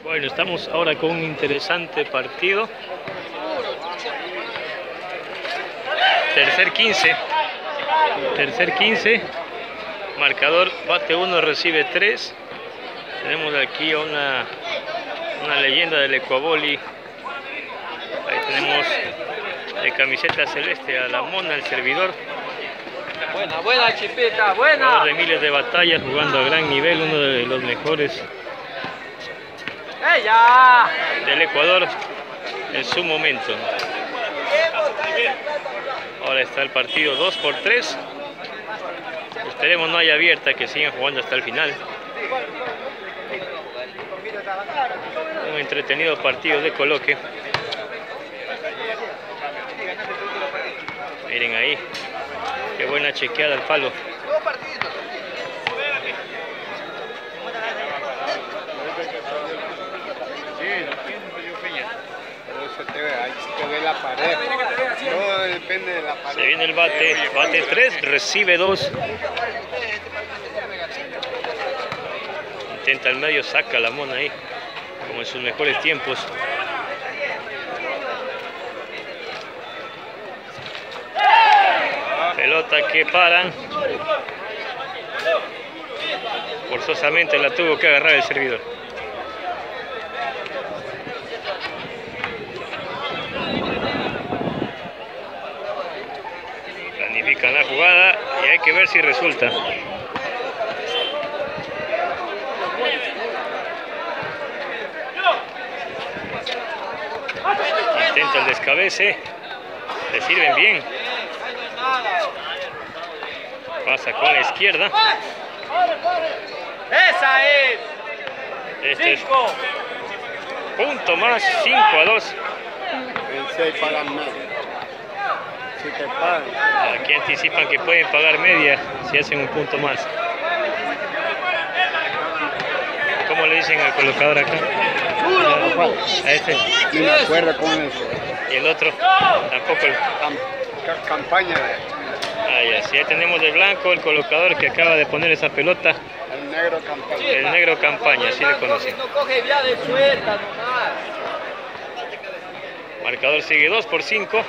Bueno, estamos ahora con un interesante partido. Tercer 15. Marcador, bate 1, recibe 3. Tenemos aquí una leyenda del Ecuaboli. Ahí tenemos de camiseta celeste a la Mona, el servidor. Buena Chipita, buena. Jugador de miles de batallas, jugando a gran nivel, uno de los mejores del Ecuador en su momento. Ahora está el partido 2-3. Esperemos no haya abierta, que sigan jugando hasta el final. Un entretenido partido de coloque. Miren ahí, qué buena chequeada al palo. La pared. Todo depende de la pared. Se viene el bate 3, recibe 2. Intenta al medio, saca la Mona ahí, como en sus mejores tiempos. Pelota que paran. Forzosamente la tuvo que agarrar el servidor. Planifican la jugada y hay que ver si resulta. Intenta el descabece, le sirven bien. Pasa con la izquierda. ¡Esa es! Este es punto más, 5-2. El 6 para medio. Si te pagan. Aquí anticipan que pueden pagar media si hacen un punto más. ¿Cómo le dicen al colocador acá? A este. No me acuerdo con eso. Y el otro tampoco. Campaña. Ya, sí, ahí tenemos de blanco el colocador que acaba de poner esa pelota. El negro campaña. El negro campaña, así le conocen. No coge vía de suelta nomás. Marcador sigue 2-5.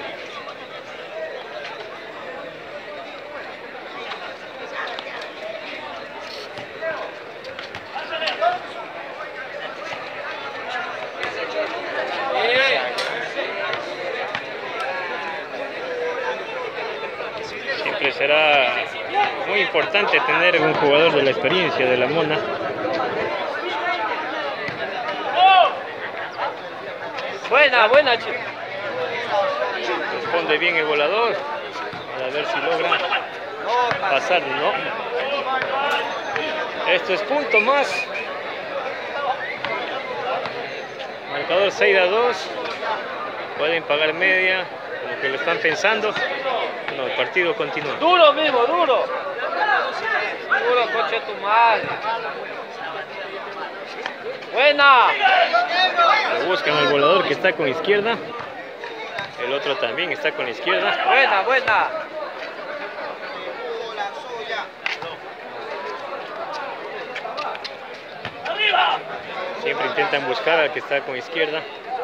Siempre será muy importante tener un jugador de la experiencia de la Mona. Buena, chico. Responde bien el volador. A ver si logra pasar, ¿no? Esto es punto más. Marcador 6-2. Pueden pagar media, como que lo están pensando. No, el partido continúa. Duro mismo, duro. Duro, coche tu madre. Buena. Lo buscan al volador que está con izquierda. El otro también está con la izquierda. Buena. Siempre intentan buscar al que está con izquierda.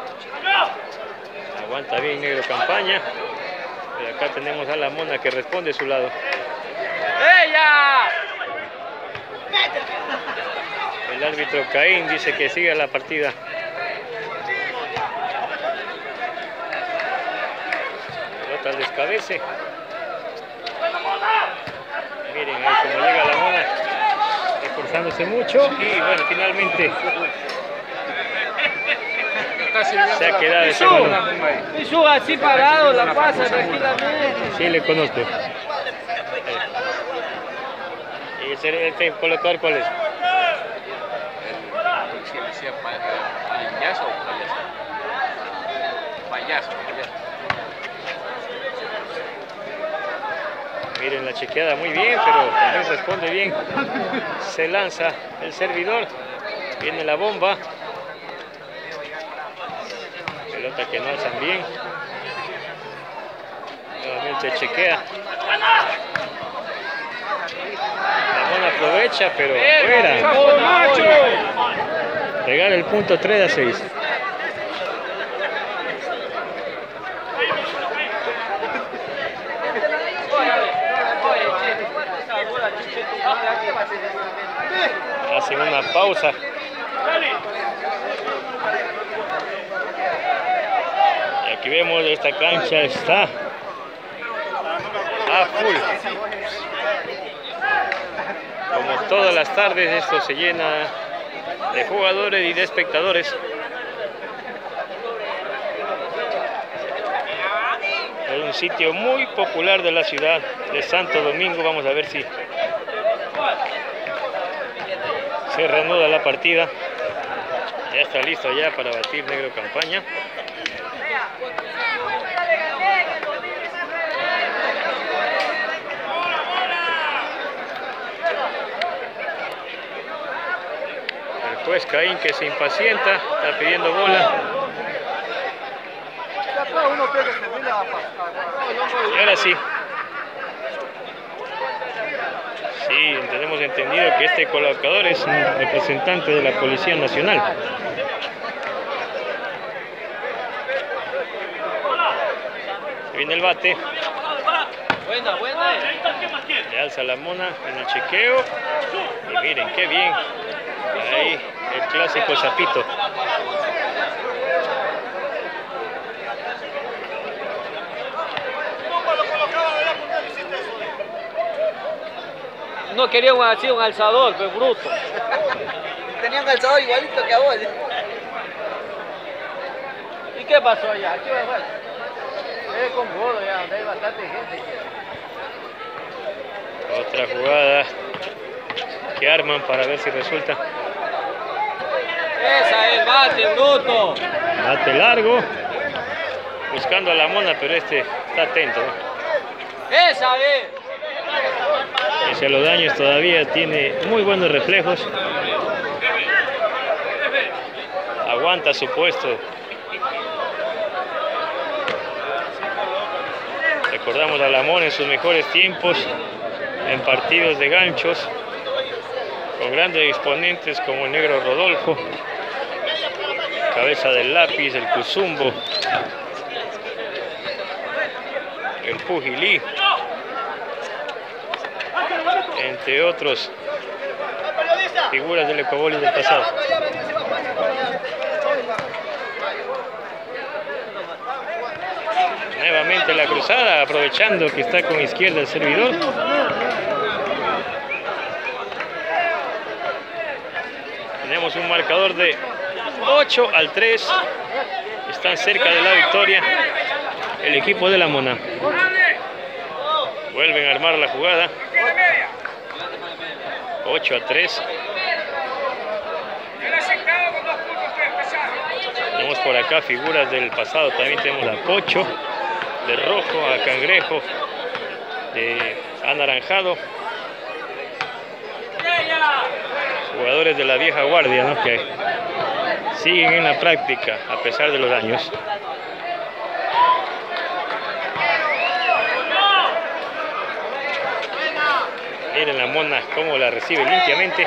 Aguanta bien negro campaña. Pero acá tenemos a la Mona que responde a su lado. ¡Ella! El árbitro Caín dice que siga la partida. Pelota al descabece. Miren ahí como llega la Mona, esforzándose mucho. Y bueno, finalmente se ha quedado ese balón. Pichu así parado, la pasa tranquilamente. Sí, le conozco. ¿Y el colocador cuál es? ¿Payaso o payaso? Payaso. Miren la chequeada muy bien, pero también responde bien. Se lanza el servidor. Viene la bomba. Pelota que no alzan bien. Nuevamente chequea. La Mona aprovecha, pero fuera. regala el punto 3-6. Hacen una pausa. Y aquí vemos esta cancha está a full. Como todas las tardes, esto se llena de jugadores y de espectadores. Es un sitio muy popular de la ciudad de Santo Domingo. Vamos a ver si se reanuda la partida. Ya está listo ya para batir Negro Campaña. El juez Caín, que se impacienta, está pidiendo bola. Y ahora sí. Sí, tenemos entendido que este colocador es un representante de la Policía Nacional. Se viene el bate. Buena. Le alza la mona en el chequeo. Y miren, qué bien. Ahí, el clásico zapito. No quería un alzador, pero bruto. Tenía un calzador igualito que a vos. ¿Y qué pasó allá? ¿Qué pasó? Es con gordo ya, donde hay bastante gente. Otra jugada que arman para ver si resulta. Esa es, bate, bruto. Bate largo. Buscando a la mona, pero este está atento, ¿no? Esa es. Pese a los daños todavía tiene muy buenos reflejos. Aguanta su puesto. Recordamos a Lamón en sus mejores tiempos en partidos de ganchos, con grandes exponentes como el Negro Rodolfo, Cabeza del Lápiz, el Cuzumbo, el Pujilí, entre otros figuras del Ecoboli del pasado. Nuevamente la cruzada, aprovechando que está con izquierda el servidor. Tenemos un marcador de 8-3. Están cerca de la victoria el equipo de la Mona. Vuelven a armar la jugada. 8-3. Tenemos por acá figuras del pasado. También tenemos a Pocho, de rojo, a Cangrejo, de anaranjado. Jugadores de la vieja guardia, ¿no?, que siguen en la práctica a pesar de los años. Miren la Mona cómo la recibe limpiamente.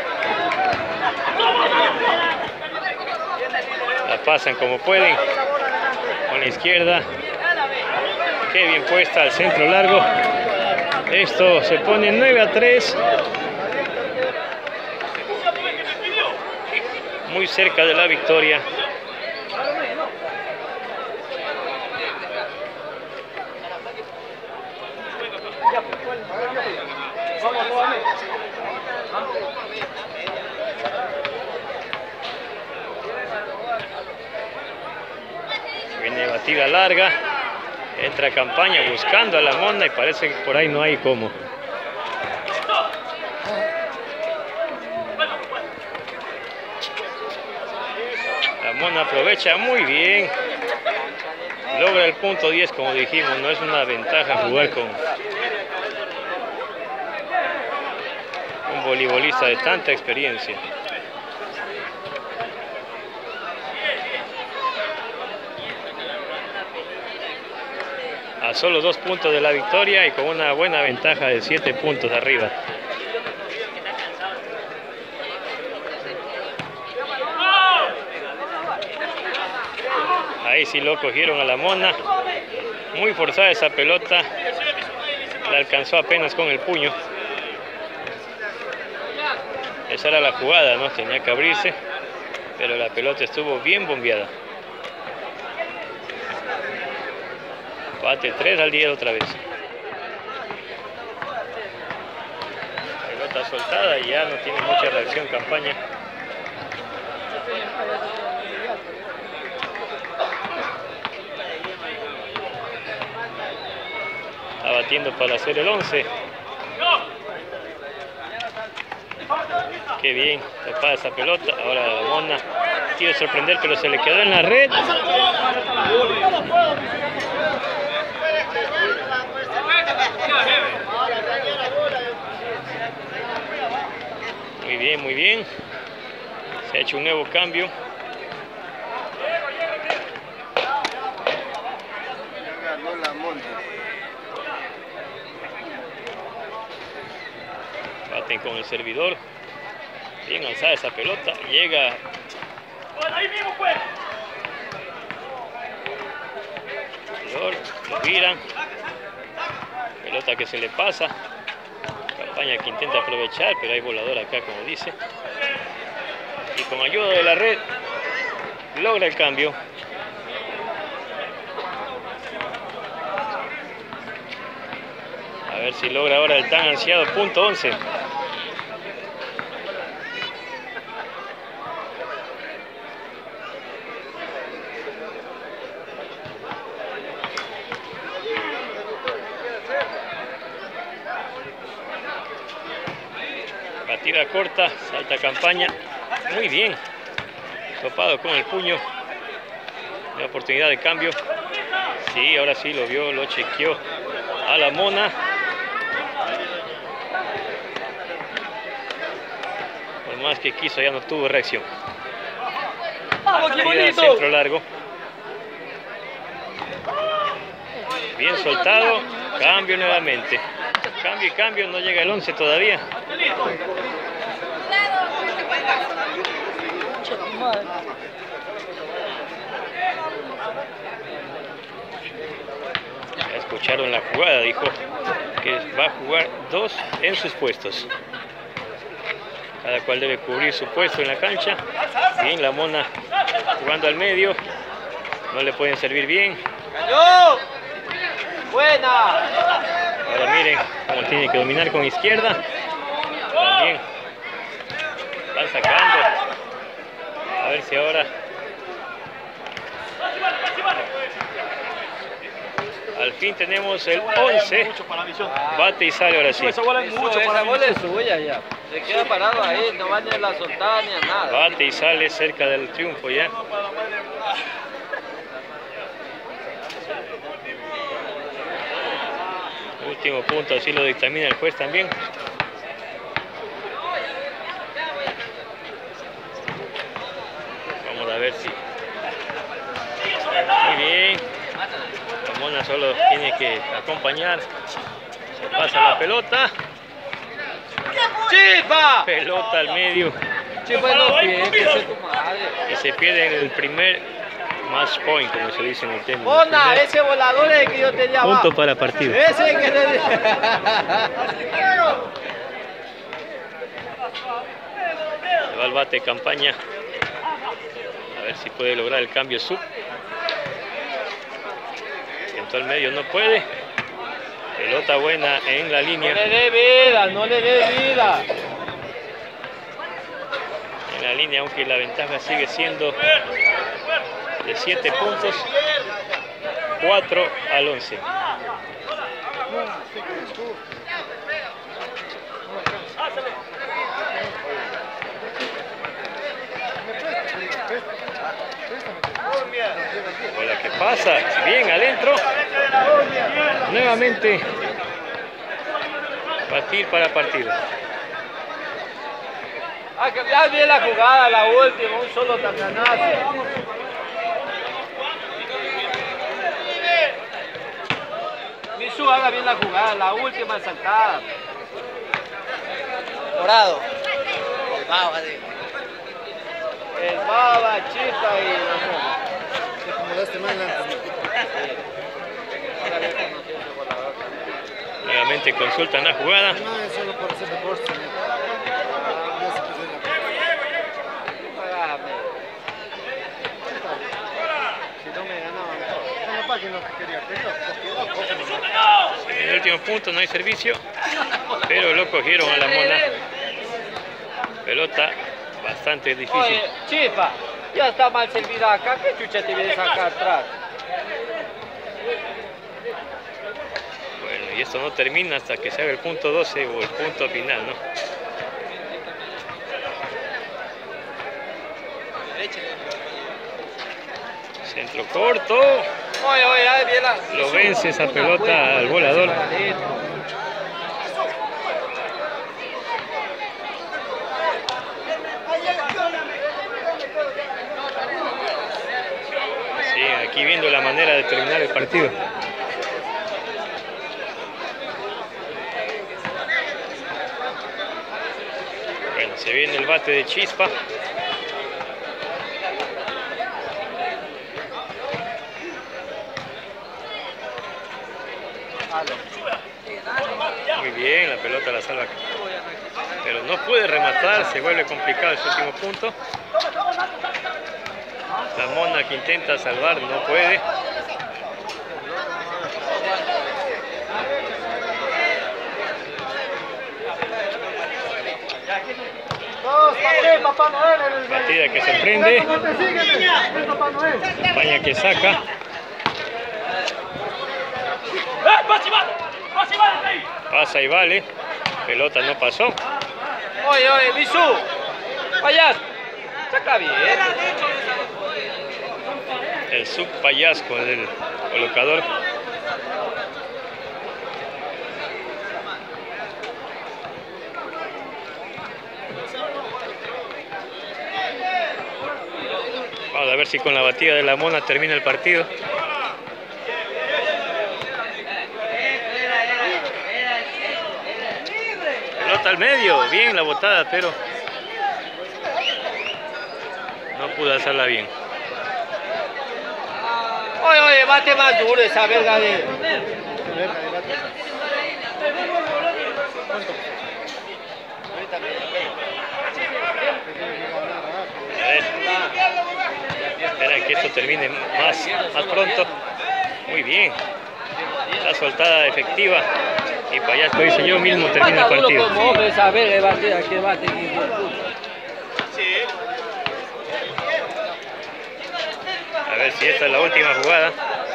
La pasan como pueden con la izquierda. Qué bien puesta al centro largo. Esto se pone 9-3. Muy cerca de la victoria. Viene batida larga. Entra Campaña buscando a la Mona y parece que por ahí no hay cómo. La Mona aprovecha muy bien. Logra el punto 10, como dijimos. No es una ventaja jugar con un voleibolista de tanta experiencia. A solo 2 puntos de la victoria y con una buena ventaja de 7 puntos arriba. Ahí sí lo cogieron a la Mona. Muy forzada esa pelota. La alcanzó apenas con el puño. Esa era la jugada, ¿no? Tenía que abrirse. Pero la pelota estuvo bien bombeada. Bate 3 al 10 otra vez. Pelota soltada y ya no tiene mucha reacción Campaña. Está batiendo para hacer el 11. Qué bien tapada esa pelota. Ahora la Mona quiere sorprender, pero se le quedó en la red. Muy bien, muy bien. Se ha hecho un nuevo cambio. Ganó la Mona. Baten con el servidor. Bien alzada esa pelota. Llega. Lo giran. Pelota que se le pasa. Campaña que intenta aprovechar, pero hay volador acá, como dice. Y con ayuda de la red logra el cambio. A ver si logra ahora el tan ansiado punto 11. Batida corta, salta Campaña. Muy bien. Topado con el puño. La oportunidad de cambio. Sí, ahora sí lo vio, lo chequeó a la Mona. Por más que quiso, ya no tuvo reacción. Batida centro largo. Bien soltado. Cambio nuevamente. Cambio y cambio, no llega el 11 todavía. Ya escucharon la jugada, dijo que va a jugar 2 en sus puestos. Cada cual debe cubrir su puesto en la cancha. Bien, la Mona jugando al medio. No le pueden servir bien. ¡Cayó! ¡Buena! Ahora miren cómo tiene que dominar con izquierda. También van sacando. A ver si ahora. Al fin tenemos el 11. Bate y sale ahora sí. Esa bola es suya ya. Se queda parado ahí, no va ni a la soltada ni a nada. Bate y sale cerca del triunfo ya. Último punto, así lo dictamina el juez también. Vamos a ver si. Muy bien. La Mona solo tiene que acompañar. Se pasa la pelota. ¡Chipa! Pelota al medio. Chipa no pierde, que se tu madre. Y se pierde en el primer match point, como se dice en el tema. Mona, ese volador es el que yo tenía abajo. Punto para partido. Ese es que te... Se va al bate Campaña. A ver si puede lograr el cambio sub. Sentó al medio, no puede. Pelota buena en la línea. No le dé vida, no le dé vida. En la línea, aunque la ventaja sigue siendo de 7 puntos. 4 al 11. Hola, ¿qué pasa? Bien, adentro. Nuevamente. Batir para partido. Ah, que ya bien la jugada, la última, un solo tacanazo. Misu haga bien la jugada, la última saltada. Dorado. El baba, digo. El baba, Chita y la Mona. Te acomodaste mal. Nuevamente consultan la jugada. No, es solo por hacer deporte. Si no me ganaban todo. En la página que quería, En el último punto no hay servicio, pero lo cogieron a la Mona. Pelota bastante difícil. Oye, Chispa, ya está mal servida acá. ¿Qué chucha te vienes acá atrás? Bueno, y esto no termina hasta que se haga el punto 12 o el punto final, ¿no? Centro corto. Oye, ahí viene la... Lo vence esa pelota al volador. Sí, aquí viendo la manera de terminar el partido. Bueno, se viene el bate de Chispa. Muy bien, la pelota la salva, pero no puede rematar, se vuelve complicado el último punto. La Mona que intenta salvar no puede. Partida que se prende. Campaña que saca. Pasa y vale. Pelota no pasó. Oye, Bisú. Payas. Saca bien. El sub Payas con el colocador. Vamos a ver si con la batida de la Mona termina el partido. Pelota al medio, bien la botada, pero no pudo hacerla bien. Oye, bate más duro esa verga de... A ver. Espera que esto termine más pronto. Muy bien. La soltada efectiva. Y Payas, lo hice yo mismo, termina el partido. Como hombre, esa verga, bate, bate. A ver si esta es la última jugada.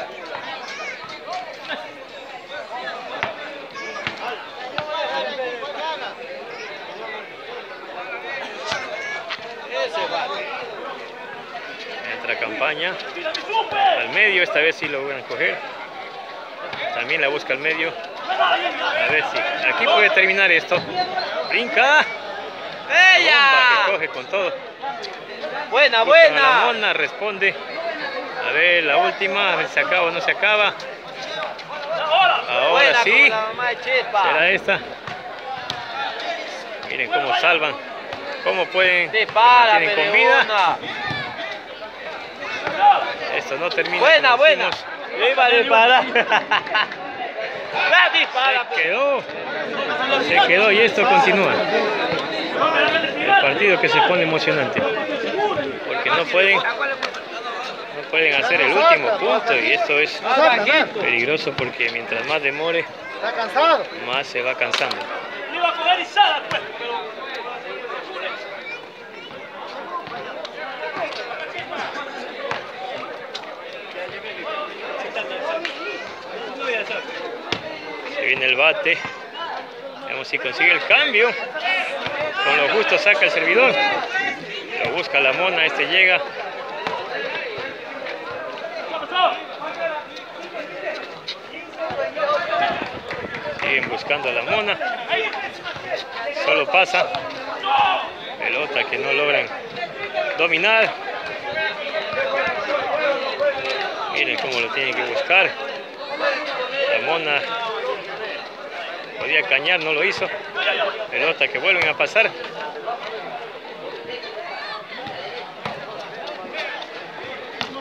Entra Campaña al medio, esta vez sí lo van a coger. También la busca al medio. A ver si aquí puede terminar esto. Brinca. ¡Ella! Que coge con todo. Buena. La Mona responde. A ver, la última, a ver si se acaba o no se acaba. Ahora Buena, sí. como la mamá de Chispa. Será esta. Miren cómo salvan. Cómo pueden. Dispara, Tienen con vida. Pereona. Esto no termina. Buena. Decimos. Iba a disparar. La dispara. Se quedó y esto continúa. El partido que se pone emocionante. Porque no pueden hacer el último punto y esto es peligroso porque mientras más demore, más se va cansando. Se viene el bate. Veamos si consigue el cambio. Con lo justo saca el servidor. Lo busca la Mona, este llega. Siguen buscando a la Mona. Solo pasa. Pelota que no logran dominar. Miren cómo lo tienen que buscar. La Mona podía cañar, no lo hizo. Pelota que vuelven a pasar.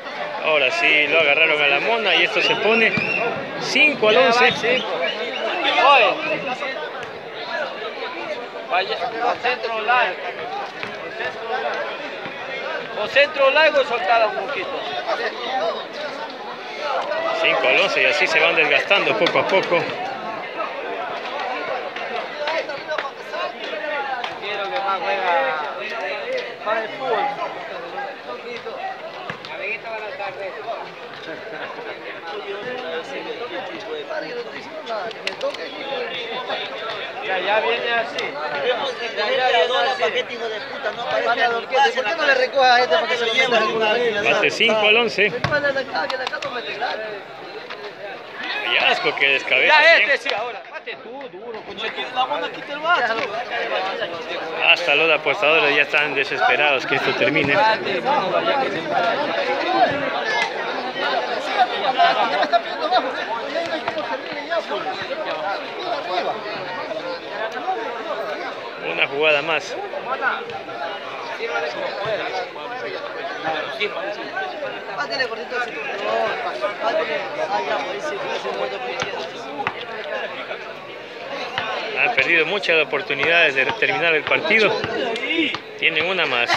Ahora sí lo agarraron a la Mona y esto se pone 5-11. Oye. Vaya, centro largo. O centro largo soltada un poquito. 5 al 11 y así se van desgastando poco a poco. Quiero que más juega para el fútbol. Ya viene así. ¿Por qué no le recoja a este para que se lo lleve alguna vez? Bate 5 al 11. Asco que descabeza Ya bien. sí, ahora. Bate tú, duro. La mona quita el bate. Hasta los apostadores ya están desesperados que esto termine. Una jugada más. Han perdido muchas oportunidades de terminar el partido. Tienen una más.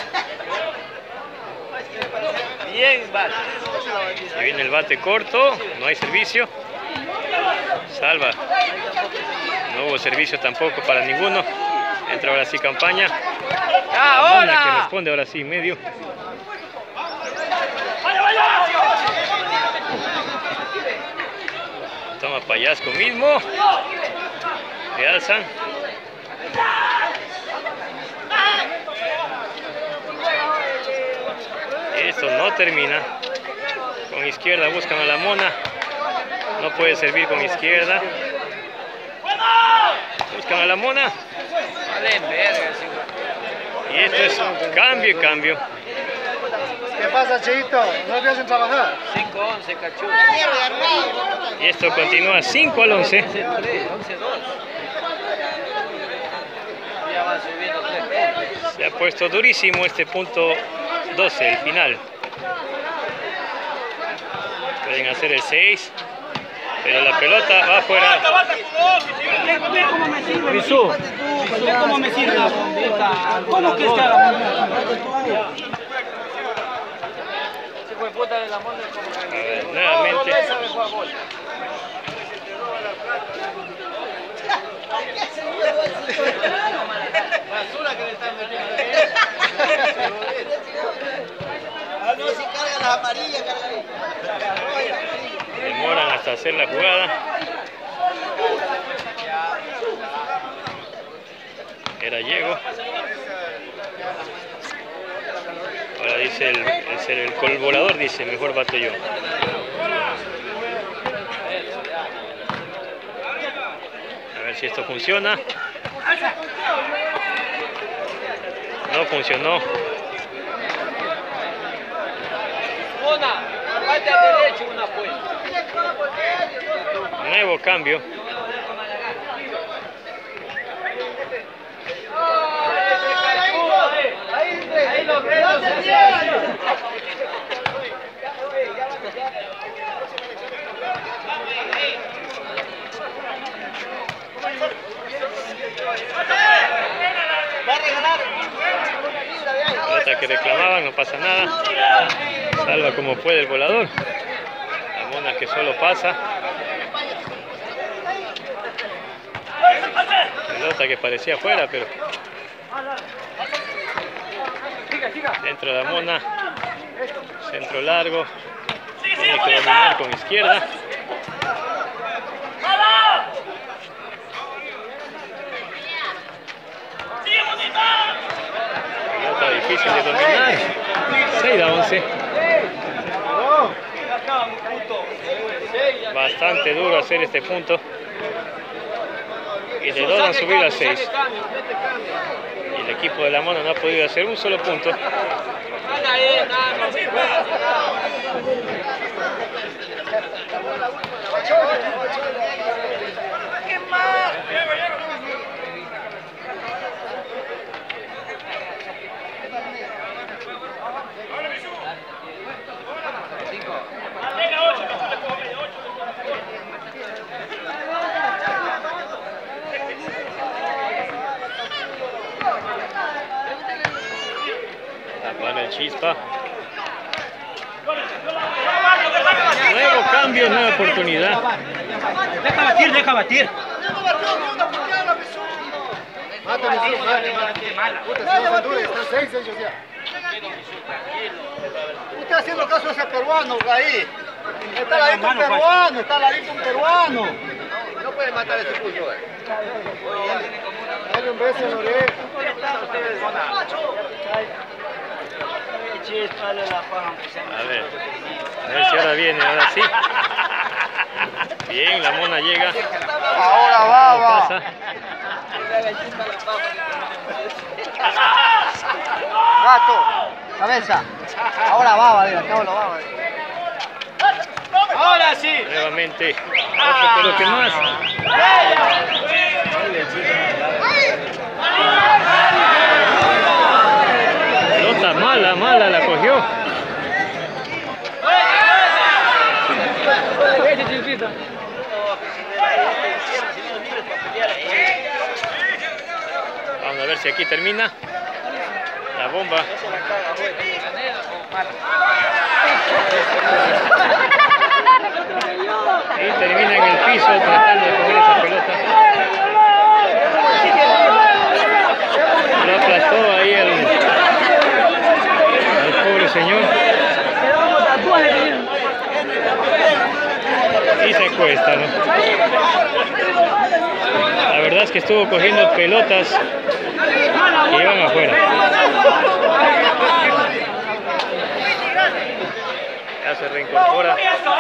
Bien, bate. Y viene el bate corto, no hay servicio. Salva. No hubo servicio tampoco para ninguno. Entra ahora sí Campaña. ¡Ahora! Que responde ahora sí medio. Toma Payasco mismo. Le alzan. Esto no termina. Con izquierda buscan a la Mona. No puede servir con izquierda. Buscan a la Mona. Y esto es cambio y cambio. ¿Qué pasa, Cheito? ¿No te hacen trabajar? 5-11, cachudo. Y esto continúa 5 al 11. 11-2. Ya van subiendo 3 puntos. Se ha puesto durísimo este punto 12, el final. Pueden hacer el 6, pero la pelota va afuera. Ve cómo me sirve. Ve cómo me sirve la bombita. ¿Cómo que está la bombita? Ese fue puta de la mona como que... Nuevamente. Basura que le están metiendo. No, si carga las amarillas, carga. Demoran hasta hacer la jugada. Era Diego. Ahora dice el colaborador, dice, mejor bato yo. A ver si esto funciona. No funcionó. Una, parte a derecha, una pues. Nuevo cambio. Ahí lo que no se Va a regalar. Trata que reclamaban, no pasa nada. Salva como puede el volador. La Mona que solo pasa. Pelota que parecía afuera, pero dentro de la Mona. Centro largo. Tiene que dominar con izquierda. Pelota difícil de dominar. 6-11. Bastante duro hacer este punto. Y le logran subir a 6. Y el equipo de la Mona no ha podido hacer un solo punto. está. Nuevo cambio, nueva oportunidad. Deja batir, deja batir. Usted haciendo caso a ese peruano ahí. Está ladito un peruano, está ladito un peruano. No puede matar ese pulso. Dale un beso en la oreja. A ver si ahora viene, ahora sí. Bien, la mona llega. Ahora va. Pasa. Gato, cabeza. Ahora va, diga, acabo la baba. Ahora sí. Nuevamente. Otro pero que más. Pelota mala, la cogió. Vamos a ver si aquí termina la bomba. Y termina en el piso tratando de coger esa pelota. Lo aplastó ahí al pobre señor. Y se acuesta, ¿no? La verdad es que estuvo cogiendo pelotas que iban afuera. Ya se reincorpora.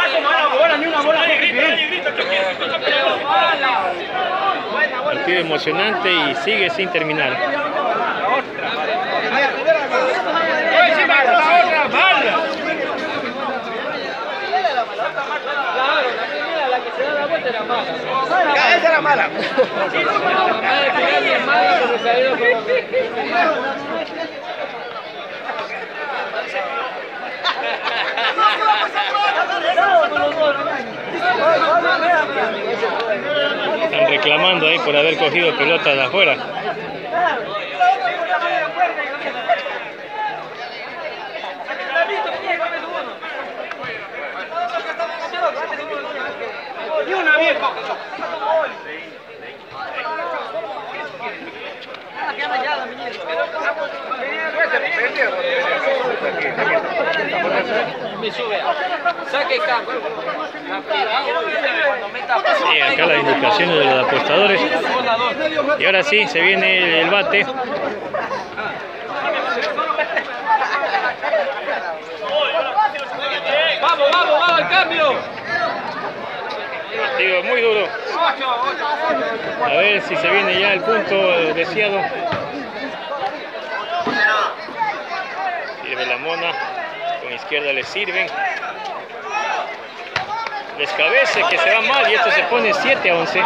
Partido emocionante y sigue sin terminar. Esa era mala. Están reclamando ahí por haber cogido pelotas de afuera. Ni una vieja. Me sube. Saque campo. Sí, acá las indicaciones de los apostadores. Y ahora sí, se viene el bate. Vamos, al cambio. Partido muy duro. A ver si se viene ya el punto deseado. Sirve la mona. Con izquierda le sirven. Descabece que se va mal y esto se pone 7-11.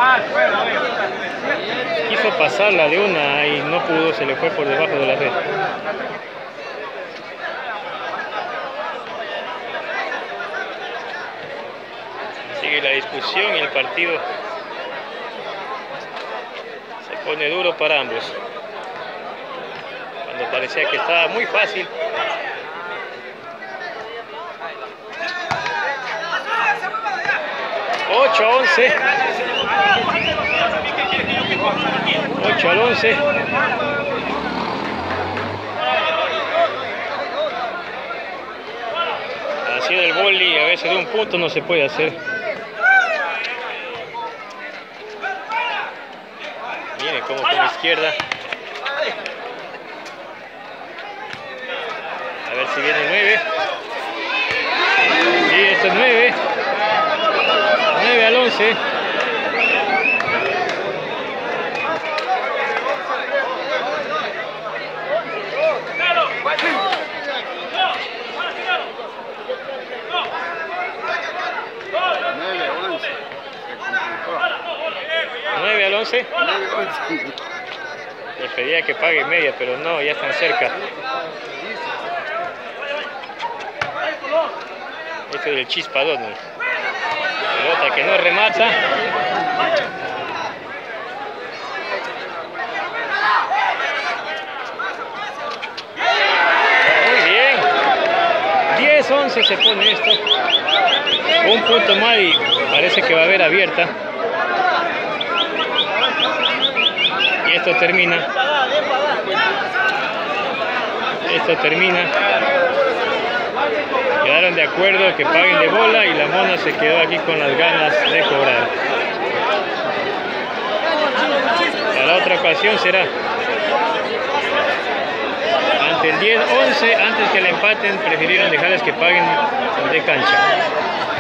Quiso pasarla de una y no pudo, se le fue por debajo de la red. Sigue la discusión y el partido se pone duro para ambos. Cuando parecía que estaba muy fácil. $8-11. 8-11. Así del boli, a veces de un punto no se puede hacer. Viene como con la izquierda. A ver si viene el 9. Sí, esto es 9. 9-11. Le pedía que pague media, pero no, ya están cerca. Este es el chispadón. Pelota que no remata. Muy bien. 11 se pone esto. Un punto más y parece que va a haber abierta. Y esto termina. Esto termina. Quedaron de acuerdo que paguen de bola y la mona se quedó aquí con las ganas de cobrar. Para la otra ocasión será ante el 10-11, antes que la empaten, prefirieron dejarles que paguen de cancha.